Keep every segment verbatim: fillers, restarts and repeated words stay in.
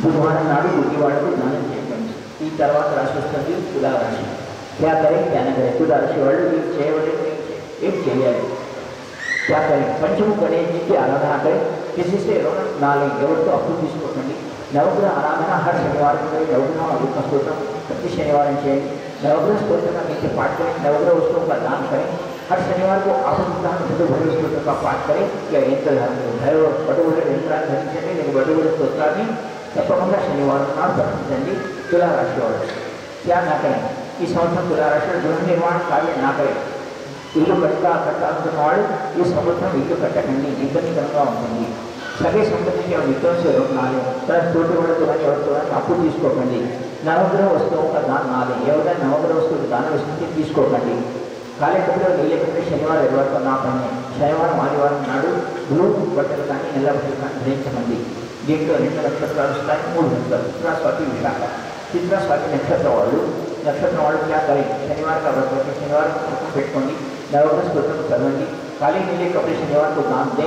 బుధవారం నాడు గుడ్డి వాళ్ళకు దానం చేయకండి. ఈ తర్వాత రాశి వస్తుంది తులారాశి. क्या करें क्या न करें तुलाराशि వాళ్ళు ఏం చేయవలేదు ఏం చేయాలి क्या करें पंचम गणेश जी की आराधना करें किसी से ऋण ना लें ఎవరితో అప్పు తీసుకోకండి नवग्रह आराधना हर शनिवार को करें नवग्रह रूप स्तोत्रम प्रति शनिवार చేయండి नवग्रह स्तोत्र का नीचे पाठ करें नवग्रह वस्तुओं का दान करें हर शनिवार को आपदान भगवत स्तोत्र का पाठ करें या यंत्र भय बड़े यंत्राన్ని ధరించండి నేను బడుగుల స్తోత్రాన్ని తప్పకుండా శనివారం నాడు పఠించండి తులారాశి వాళ్ళు क्या ना करें ఈ సంవత్సరం తులారాశి గృహ నిర్మాణ కార్యం నా కరే ఇల్లు కట్టా కట్టాలనుకున్న వాళ్ళు ఈ సంవత్సరం ఇల్లు కట్టకండి ఇబ్బందికరంగా ఉంటుంది సగే సంబంధించిన మిత్రులతో నాలే తన తోటి వాళ్ళతో కానీ ఎవరితో కానీ అప్పు తీసుకోకండి నవగ్రహ వస్తువు ఒక దానం నాలే ఎవరైనా నవగ్రహ వస్తువులు దానం వస్తుంది తీసుకోకండి కాలేకప్పుడు నీళ్ళకంటే శనివారం ఎవరితో నా పని శనివారం ఆదివారం నాడు బ్లూ బట్టలు కానీ నల్ల బట్టలు కానీ ధరించమండి దీంట్లో రెండు నక్షత్రాలు వస్తాయి మూడు నక్షత్రాలు చిత్రా స్వాతి విశాఖ చిత్రా స్వాతి నక్షత్రం వాళ్ళు నక్షత్రం వాళ్ళు क्या करें शनिवार का व्रत करके शनिवार को పెట్టుకోండి नवग्रह स्तोत्र చదవండి काले नीले कपड़े शनिवार को दान दें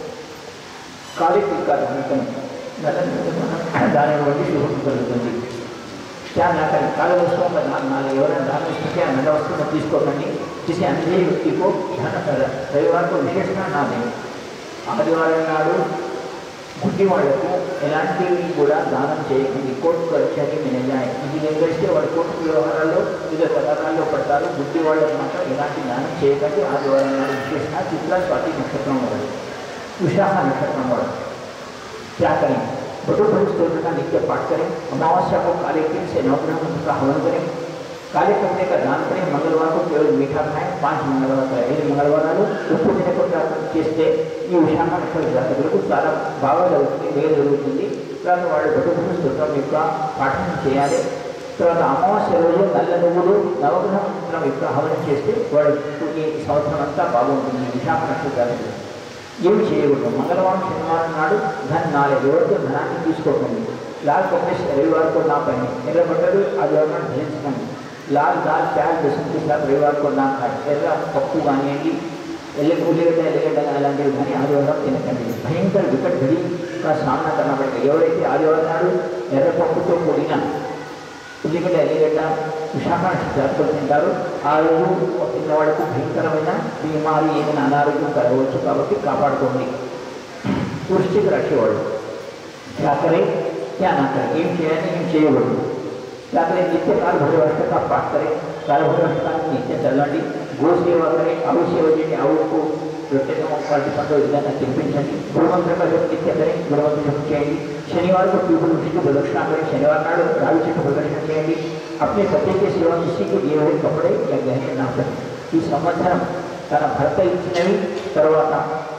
काले तिल का दान करें दान इవ్వండి శుభం కలుగుతుంది क्या ना करें काले वस्तुओं का दान ना लें ఎవరైనా दान इస్తే నల్ల వస్తువును తీసుకోకండి किसी अंधे व्यक्ति को धन रविवार को विशेषता ना दें ఆదివారం నాడు గుడ్డి వాళ్లకు ఎలాంటివి కూడా దానం చేయకండి కోర్టు కచేరీ మినజాయి ఇది నిర్వహిస్తే వాళ్ళు కోర్టు వ్యవహారాల్లో వివిధ పథకాల్లో పడతారు గుడ్డి వాళ్ళకు మాత్రం ఎలాంటి దానం చేయకండి ఆదివారం నాడు విశేషంగా చిత్ర స్వాతి నక్షత్రం వాడు విశాఖ నక్షత్రం వాడు क्या करें बटू बड़ी स्तोत्र का नित्य पाठ करें अमावस्या को काले तिल से नवग्रह मंत्र का हवन करें काले कपड़े का दान करें मंगलवार को केवल मीठा खाएं पांच मंगलवार करें ఐదు మంగళవారాలు ఉప్పు తినకుండా చేస్తే ఈ విశాఖ నక్షత్రాలకు చాలా బాగా జరుగుతుంది వేరు జరుగుతుంది తర్వాత వాళ్ళు బటుకుని స్తోత్రం యొక్క పాఠనం చేయాలి తర్వాత అమావాస్య రోజు నల్ల నువ్వులు నవగ్రహ మంత్రం యొక్క హవనం చేస్తే వాడు ఈ సంవత్సరం అంతా బాగుంటుంది విశాఖ నక్షత్రాలకు ఏమి చేయకూడదు మంగళవారం శనివారం నాడు ధన్ నాలే ఎవరితో ధనాన్ని తీసుకోకండి లాల్ కపడే రవివాर को ना पहने ఎర్ర బట్టలు ఆదివారం ధరించకండి लाल दाल प्याज लहसुन के साथ रविवार को ना खाए ఎర్ర పప్పు కానివ్వండి ఎల్లి ఉల్లిగడ్డ ఎల్లిగడ్డ అలాంటివి కానీ ఆదివారం తినకండి భయంకర వికట్ ఘడి का सामना करना पड़ेगा ఎవరైతే ఆదివారం నాడు ఎర్ర పప్పుతో కూడిన ఉల్లిగడ్డ ఎల్లిగడ్డ విశాఖ జాతకులు తింటారు ఆ రోజు తిన్న వాళ్ళకు భయంకరమైన బీమారి ఏమైనా అనారోగ్యం కలగవచ్చు కాబట్టి కాపాడుకోండి వృశ్చిక రాశి వాళ్ళు क्या करें क्या ना करें ఏం చేయాలి ఏం చేయకూడదు क्या करें नित्य काल भैरव का पाठ करें काल भैरव का नित्य चलंడి गो सेवा करें आउ सेवा చేయండి ఆవుకు రొట్టెను వాటి పండు విధంగా తినిపించండి గురుమంత్ర का नित्य करें गुरुमंत्र जप చేయండి शनिवार को पीपल वृक्ष की प्रदक्षिणा करें शनिवार नाడు రావి చెట్టు ప్రదక్షిణ చేయండి अपने पति के सेवा किसी को दिए हुए कपड़े या गहने ना पहने ఈ సంవత్సరం తన భర్త ఇచ్చినవి తర్వాత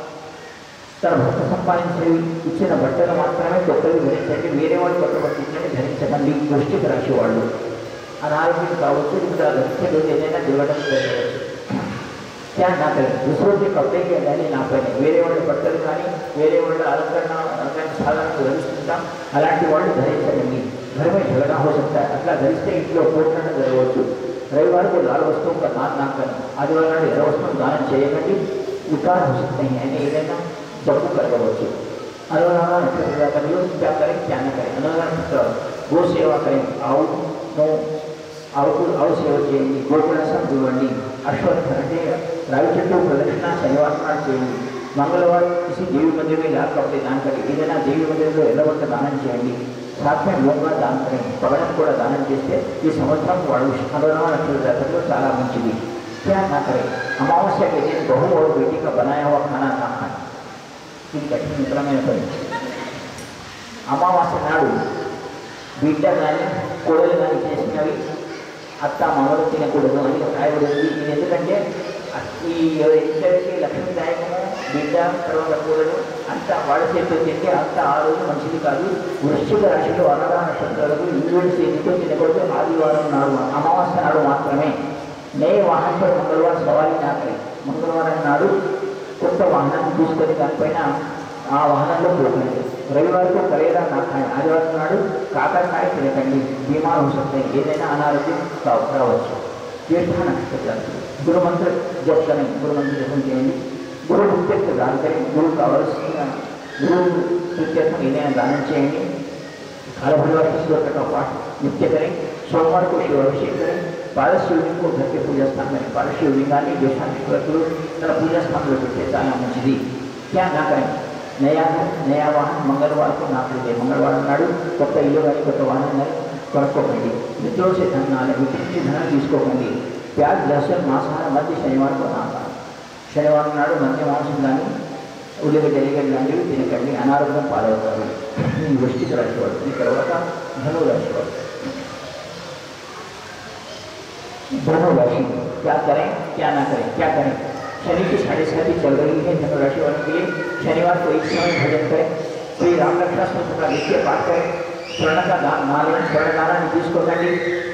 తన భర్త సంపాదించేవి ఇచ్చిన బట్టలు మాత్రమే కొత్తవి ధరించండి వేరే వాళ్ళు కొత్త బట్టలు ధరించకండి వృశ్చిక రాశి వాళ్ళు అనారోగ్యం కావచ్చు ఇంకా ధరించే రోజు ఏదైనా దిగడం జరగవచ్చు क्या ना करें दूसरों के कपड़े के गहने ना पहने వేరే వాళ్ళ బట్టలు కానీ వేరే వాళ్ళ అలంకరణ అలంకరణ సాధనలు ధరిస్తుంటాం అలాంటి వాళ్ళు ధరించకండి घर में झगड़ा हो सकता है అట్లా ధరిస్తే ఇంట్లో పోట్లాట జరగవచ్చు रविवार को लाल वस्तुओं का दान ना करें ఆదివారం నాడు ఎర్ర వస్తువులు దానం చేయకండి उतार हो सकते हैं यानी ఏదైనా जब करवच्चु अनुराधा नक्षत्र क्या करें क्या न करें अनुराधा नक्षत्र गो सेवा करें आउ नो आउకు आउ सेवा చేయండి గోకులసం ఇవ్వండి అశ్వత్థ అంటే రావి చెట్టు ప్రదక్షిణ శనివారం నాడు చేయండి మంగళవారం किसी देवी मंदिर में लाल कपड़े दान करें ఏదైనా దేవి మందిరంలో ఎర్రబట్ట దానం చేయండి साथ में మూంగా దానం करें పగడం కూడా దానం చేస్తే ఈ సంవత్సరం వాడు అనురాధ నక్షత్రంలో చాలా మంచిది क्या ना करें अमावस्या के दिन बहू और बेटी का बनाया हुआ खाना ना खाएं ఇది కఠిన మిత్రమైన పని అమావాస్య నాడు బిడ్డ కానీ కోడలు కానీ చేసినవి అత్త మామలు తినకూడదు అని రాయబడింది ఇది ఎందుకంటే ఈ ఇద్దరికి లక్ష్మీదాయకము బిడ్డ తర్వాత కోడలు అంత వాళ్ళ చేతితో తింటే అంత ఆ రోజు మంచిది కాదు వృశ్చిక రాశిలో అనురాధ నక్షత్రాలకు ఇంజుడి చేతితో తినకూడదు ఆదివారం నాడు అమావాస్య నాడు మాత్రమే నయ వాహనం పై మంగళవారం సవారీ నా కరే మంగళవారం నాడు కొత్త వాహనాన్ని తీసుకొని దానిపైన ఆ వాహనంలో పోకండి रविवार को करेला ना खाएं आदिवार नाడు కాకరకాయ తినకండి బీమార్ हो सकते हैं ఏదైనా అనారోగ్యం రావచ్చు ज्येष्ठ नक्षत्र गुरु मंत्र जप करें गुरु मंत्र जपం చేయండి गुरु प्रत्यक्ष दान करें गुरु కావలసిన गुरु प्रत्यक्ष ఏదైనా దానం చేయండి काल भैरव स्तोत्र का पाठ नित्य करें। सोमवार को शिवाभिषेक करें। पारस शिवलिंग को घर के पूजा स्थान में पारस शिवलिंगानी देशांतर तथा पूजा स्थान में बैठे चाला मंजरी क्या ना करें। नया घर नया वाहन मंगलवार को ना खरीदे। मंगलवार नाडु కొత్త ఇల్లు కానీ కొత్త వాహనం కొనుక్కోకండి। మిత్రుల से धन ना ले। मित्रों से धन తీసుకోకండి। प्याज लहसुन मांसाहार मध्य शनिवार को ना खाएं। शनिवार नाडु मध्य मांసం కానీ ఉల్లిగడ్డ ఎల్లిగడ్డ లాంటివి తినకండి। అనారోగ్యం పాలవుతారు। ఈ వృష్టిక రాశి వాడు ఈ తర్వాత ధను రాశి వాడు धनु राशि क्या करें क्या ना करें क्या करें। शनि की साढ़े साथी चल रही है धनु राशि वालों के लिए। शनिवार को एक समय भजन करें। श्री राम रक्षा स्तोत्र का नित्य पाठ करें। स्वर्ण का दान ना लें। स्वर्ण दाना नीतीश को कर ली।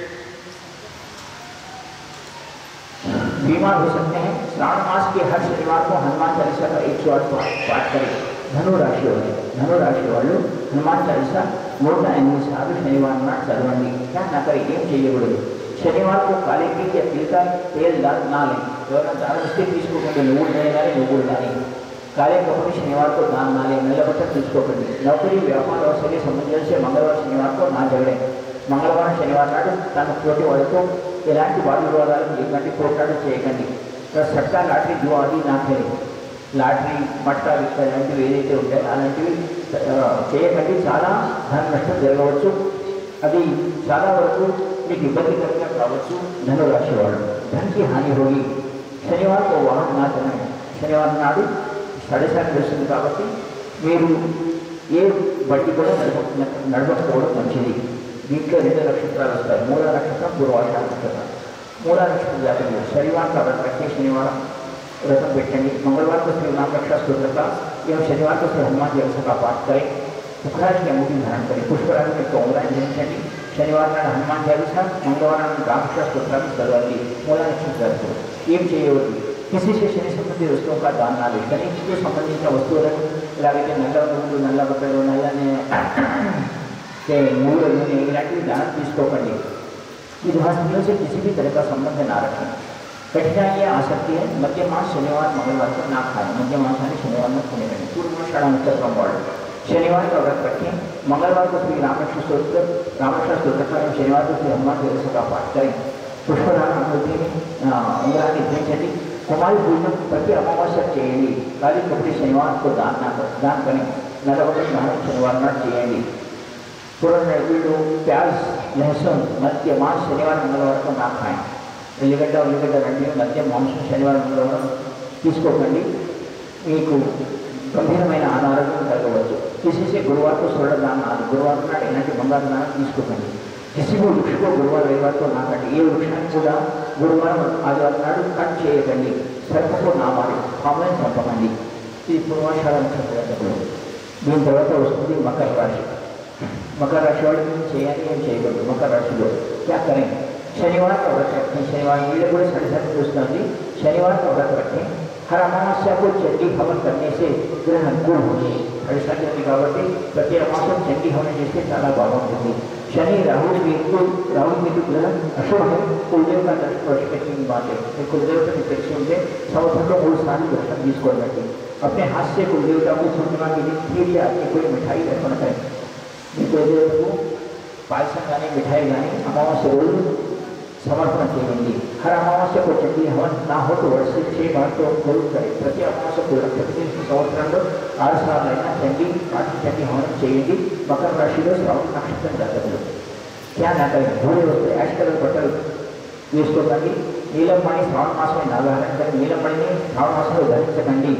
बीमार हो सकते हैं। श्रावण मास के हर शनिवार को हनुमान चालीसा का एक सौ आठ पाठ करें। धनु राशि वाले धनु राशि वालों हनुमान चालीसा మూడు ఎనిమిది సార్లు శనివారం నాడు చదవండి। क्या ना करें ఏం చేయకూడదు। शनिवार को काले तिल या तिल का तेल दान ना लें। ఎవరైనా దానం ఇస్తే తీసుకోకండి। నువ్వులు కానీ నువ్వులు కానీ काले कपड़े शनिवार को दान ना लें। नల్ల बटन తీసుకోకండి। नौकरी व्यापार और सगे संबंधियों से मंगलवार शनिवार को ना झगड़े। మంగళవారం శనివారం నాడు తన తోటి వాళ్ళతో ఎలాంటి వాద వివాదాలు ఎలాంటి పోట్లాడు చేయకండి। సట్కా లాటరీ జో అది నా खेलें। లాటరీ మట్టా ఇలాంటివి ఏదైతే ఉంటాయో అలాంటివి చేయకండి। చాలా ధన నష్టం జరగవచ్చు। అది చాలా వరకు మీకు ఇబ్బందికరంగా కావచ్చు। ధను రాశి వాడు धन की हानि होगी। शनिवार को वाहन ना चलाएं। శనివారం నాడు साढ़े सात వస్తుంది కాబట్టి మీరు ఏ బండి కూడా నడప నడపకపోవడం మంచిది। దీంట్లో రెండు నక్షత్రాలు వస్తాయి। మూల నక్షత్రం పూర్వాషాఢ నక్షత్రం। మూల నక్షత్రం జాతకులు శనివారం का व्रत रखें। शनिवार व्रतम పెట్టండి। मंगलवार को श्री राम रक्षा स्तोत्र का एवं शनिवार को श्री हनुमान चालीसा का पाठ करें। पुष्पराज की अंगूठी धारण करें। पुष्पराज में कंगराएं ధరించండి। शनिवार నాడు హనుమాన్ చాలీసా మంగళవారం నాడు రామకృష్ణ స్తోత్రాన్ని చదవండి। మూల నక్షత్రాలు ఏం చేయవద్దు। किसी से शनि संबंधी वस्तुओं का दान ना ले। शनि को संबंधित वस्तुओं इलागैతే నల్ల నువ్వులు నల్ల బట్టలు నల్లనే मूल इलांటి दान తీసుకోకండి। विधवा स्त्रियों से किसी भी तरह का संबंध ना रखें। कठिनाइयाँ आ सकती है। मध्य मास शनिवार मंगलवार को ना खाएं। मध्य मास यानी शनिवार में खाने नहीं। पूर्वाषाढ़ नक्षत्र वाले शनिवार का व्रत रखें। मंगलवार को श्री रामकृष्ण स्तोत्र रामकृष्ण स्तोत्र का शनिवार को श्री हनुमान चालीसा का पाठ करें। पुष्पदान अंगूठी ఉంగరాన్ని ధరించండి। कुमारी पूजन प्रति अमावस्या చేయండి। काली कपड़े शनिवार को दान ना दान करें। नलवटी दान शनिवार नाడు చేయండి। पूर्ण वीडू प्याज लहसुन मध्य मांस शनिवार मंगलवार को ना खाएं। ఉల్లిగడ్డ ఉల్లిగడ్డ రెండు మధ్య మాంసం శనివారం మంగళవారం తీసుకోకండి। మీకు గంభీరమైన అనారోగ్యం కలగవచ్చు। किसी से गुरुवार को स्वर्ण दान ना गुरुवार నాడు ఎలాంటి బంగారు దానం తీసుకోకండి। किसी भी वृक्ष को गुरुवार रविवार को ना काटे। ये वृक्षाన్ని కూడా గురువారం ఆదివారం నాడు కట్ చేయకండి। సర్ప को ना मारे। పాములను చంపకండి। ఇది పూర్వాషాఢ నక్షత్రంలో। దీని తర్వాత వస్తుంది మకర రాశి। मकर राशि वाले చేయాలి ఏం చేయకూడదు। मकर రాశిలో क्या करें। शनिवार का व्रत रखें। शनिवार వీళ్ళు కూడా साढ़े सात వస్తుంది। शनिवार का व्रत रखें। हर अमावस्या को चंडी हवन करने से ग्रह अनुकूल होंगे। साढ़े सात जल्दी కాబట్టి ప్రతి అమావాస్య చంडी हवन చేస్తే చాలా బాగుంటుంది। शनि राहु केतु राहु केतु ग्रह अशुभ है। कुलदेव का दर्शन आवश्यक बात है। कुलदेव की प्रत्यक्ष ఉంటే సంవత్సరంలో మూడు సార్లు దర్శనం తీసుకోండి। अपने हाथ से कुलदेवता को पूर्णिमा के दिन खीर या कोई मिठाई अर्पण करें। कुलदेव को पायसम కానీ मिठाई కానీ अमावस्या रोज समर्पण చేయండి। हर अमावस्या को चंडी हवन ना हो तो वर्ष से छह बार तो जरूर करें। प्रति अमावस्या को ప్రతి సంవత్సరంలో ఆరు సార్లు అయినా చండీ పాటి చండీ హవనం చేయండి। मकर రాశిలో శ్రవణ నక్షత్రం జాతకులు क्या ना करें। धूళి వస్తే యాష్ కలర్ బట్టలు వేసుకోకండి। నీలం మణి శ్రావణ మాసం నాగారం కरें। నీలం మణిని శ్రావణ మాసంలో ధరించకండి।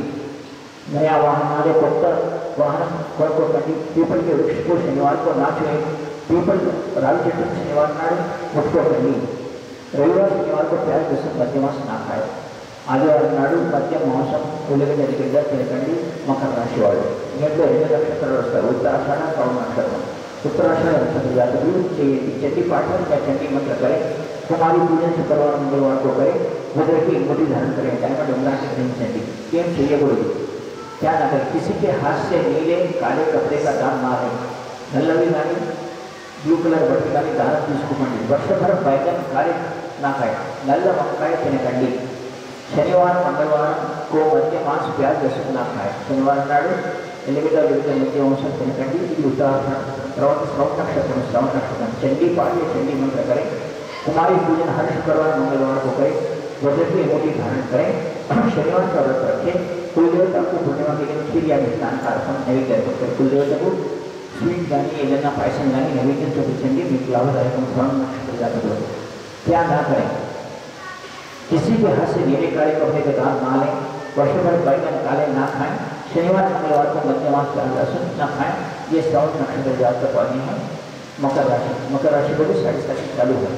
नया वाहन वाले కొత్త वाहन కొనుక్కోకండి। पीपल के वृक्ष को शनिवार को ना छुएं। पीपल रावी చెట్టు शनिवार నాడు ముట్టుకోకండి। रविवार शनिवार को प्याज लहसुन मध्य मांस ना खाए। ఆదివారం నాడు మధ్య మాంసం ఉల్లిగడ్డ ఎల్లిగడ్డ తినకండి। మకర రాశి వాడు ఇంట్లో రెండు నక్షత్రాలు వస్తారు। ఉత్తరాషాఢ శ్రవణ నక్షత్రం। उत्तराषाढ़ नक्षत्र जातकुలు చేయండి। चंडी पाठ या चंडी मंत्र करें। कुमारी पूजन शुक्रवार मंगलवार को करें। बुध की अंगूठी धारण करें। डायमंड उंगराన్ని ధరించండి। ఏం చేయకూడదు। क्या ना करें। किसी के हाथ से नीले काले कपड़े का दान ना लें। నల్లవి కానీ బ్లూ కలర్ బట్టలు కానీ దానం తీసుకోకండి। వర్షభర बैगन काले ना खाएं। నల్ల వంకాయ తినకండి। शनिवार मंगलवार को मध्य मांस प्याज लहसुन ना खाए शनिवार नाడు ఎలిమిటా వివిధ మధ్య వంశం తినకండి ఇది ఉదాహరణ తర్వాత శ్రవణ నక్షత్రం శ్రవణ नक्षत्र चंडी पाठ या चंडी मंत्र करें कुमारी पूजन हर शुक्रवार मंगलवार को करें वज्र की अंगूठी धारण करें शनिवार का व्रत रखें कुलदेवता को पूर्णिमा के दिन खीर या मिष्टान का अर्पण नैवेद्य करते कुलदेवता को स्वीट गानी एदना पायसन गानी नैवेद्य చూపించండి మీకు లాభదాయకం శ్రవణ नक्षत्र जातకులు क्या ना करें किसी के हाथ से नीले काले कपड़े के दांत ना लें वर्षभर बैगन काले ना खाएं शनिवार मंगलवार को मध्यमास का लहसुन न खाएं ये श्रवण नक्षत्र जातक वाली है मकर राशि मकर राशि को भी साढ़े साथी चालू है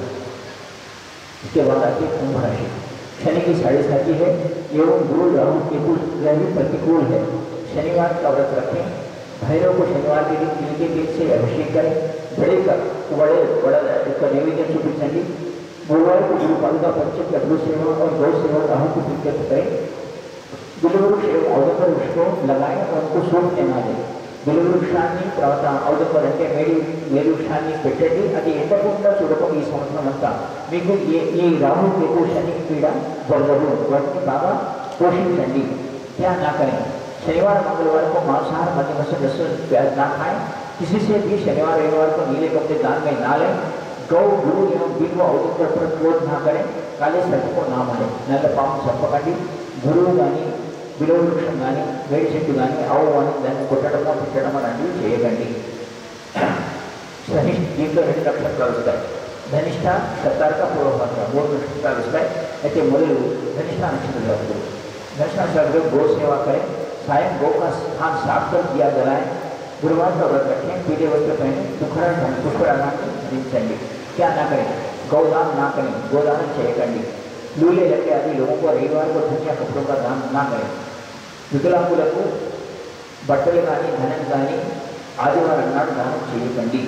इसके बाद आती है कुंभ राशि शनि की साढ़े साथी है एवं गुरु राहु केतु यह भी प्रतिकूल है शनिवार का व्रत रखें भैरव को शनिवार के दिन तिल के बीज से अभिषेक करें बड़े का बड़े बड़ा नैवेद्य చూపించండి गुरुवार को गुरु पालका पंचक लड्डू सेवा और गौ सेवा राहु को प्रीत्यर्थ करें बिलवृक्ष एवं औदकर वृक्ष को लगाएं और उनको सूखने ना दें बिलवृक्षाన్ని తర్వాత ఔదకర్ అంటే మేడి మేడి వృక్షాన్ని పెట్టండి అది ఎండకుండా చూడటం ఈ సంవత్సరం అంతా మీకు ఈ ఈ రాహు కేతు శని పీడ జరగదు వాటిని బాగా పోషించండి क्या ना करें शनिवार मंगलवार को मांसाहार मध्य मस लहसुन प्याज ना खाएं किसी से भी शनिवार रविवार को नीले कपड़े दान में ना लें गौ गुरु एवं बिल्व औदकर पर क्रोध ना करें काले सर्प को ना मारे नल पाम सर्पकंडी गुरुవు కానీ బిలవ వృక్షం కానీ వేడి చెట్టు కానీ ఆవు కానీ దాన్ని కొట్టడమో తిట్టడమో లాంటివి చేయకండి ధనిష్ట దీంట్లో రెండు నక్షత్రాలు వస్తాయి ధనిష్ట శతార్క పూర్వభాగ మూడు నక్షత్రాలు వస్తాయి అయితే మొదలు ధనిష్ట నక్షత్రం जातक ధనిష్ట नक्षत्र गौ सेवा करें सायं गौ का स्थान साफ कर दिया जलाएं गुरुवार का व्रत रखें पीले वस्त्र पहने दुखड़ा दुखड़ा ధరించండి क्या ना करें गौदान ना करें गोदान చేయకండి लूले लगे आदि लोगों को रविवार को धनिया कपड़ों का दान ना करें विकलांगुలకు बट्टలు కానీ ధనం కానీ ఆదివారం నాడు దానం చేయకండి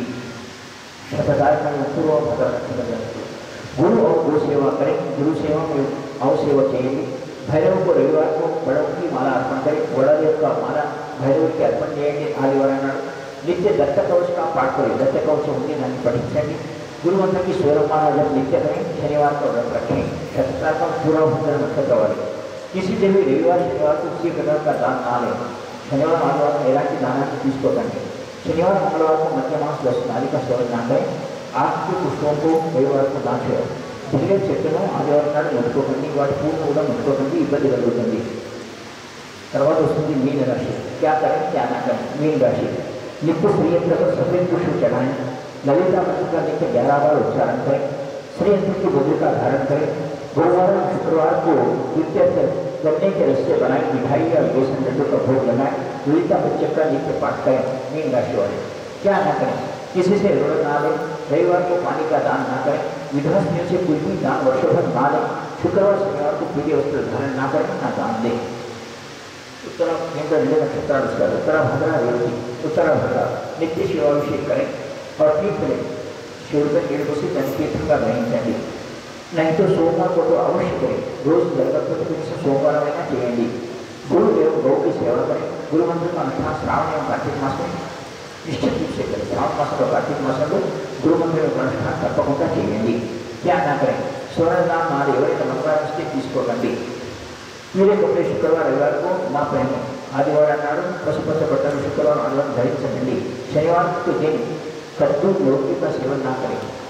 शतदायक पूर्व भद्र गुरु और गो सेवा करें गुरु सेवा में गौ सेवा చేయండి भैरव को रविवार को बड़ों की माला अर्पण करें वड़देव का माला भैरव के अर्पण చేయండి ఆదివారం నాడు नित्य दत्त कवच का पाठ करें दत्त कवच होंगे दाన్ని पठिंचंడి गुरु मंत्र की स्वरमाला जब नित्य करें शनिवार को व्रत रखें शतता का पूरा भद्र नक्षत्र वाले किसी से भी रविवार शनिवार को किसी प्रकार का दान ना लें शनिवार मंगलवार को एलांटी दाना తీసుకోకండి शनिवार मंगलवार को मध्यमास लहसुन आदि का सेवन ना करें आग के पुष्पों को रविवार को ना छेड़ो जिसके చెట్టును ఆదివారం నాడు ముట్టుకోకండి వాటి పూలను కూడా ముట్టుకోకండి ఇబ్బంది కలుగుతుంది తర్వాత వస్తుంది మీన రాశి क्या करें क्या ना करें मीन राशि नित्य श्रीयंत्र पर सफेद पुष्प चढ़ाएं ललिता मंत्र का नित्य ग्यारह बार उच्चारण करें श्रीयंत्र की मुद्रा का धारण करें गुरुवार और शुक्रवार को द्वितीय गन्ने के रस्ते बनाए मिठाई या बेसन लड्डू का भोग लगाएं ललिता पंचक का नित्य पाठ करें मीन राशि वाले क्या ना करें किसी से ऋण ना लें रविवार को पानी का दान ना करें विधवा स्त्रियों से कोई भी दान वर्षभर ना लें शुक्रवार शनिवार को पीले वस्त्र धारण ना करें ना दान दें उत्तर రెండు నక్షత్రాలు వస్తారు उत्तर भद्रा रेवती उत्तर भद्रा नित्य शिवाभिषेक करें और तीर्थ लें शिवलिंग नीड़ से जलतीर्थ का ग्रहिंचंడి नहीं तो सोमवार को तो अवश्य करें रोज जगत से सोमवार में చేయండి गुरु एवं गौ की सेवा करें गुरु मंत्र का अनुष्ठान श्रावण एवं कार्तिक मास में निश्चित रूप से करें श्रावण मास और कार्तिक मास में गुरु मंत्र का अनुष्ठान तప్పకుండా చేయండి क्या ना करें स्वर्ण नाम ఎవరైతే మంగళవారం వస్తే తీసుకోకండి पीले कपड़े शुक्रवार रविवार को ना पहने आदिवार नाड़ पशुपत बट्टल शुक्रवार आदिवार धरिंचंడి शनिवार के दिन कद्दू लौकी का सेवन ना करें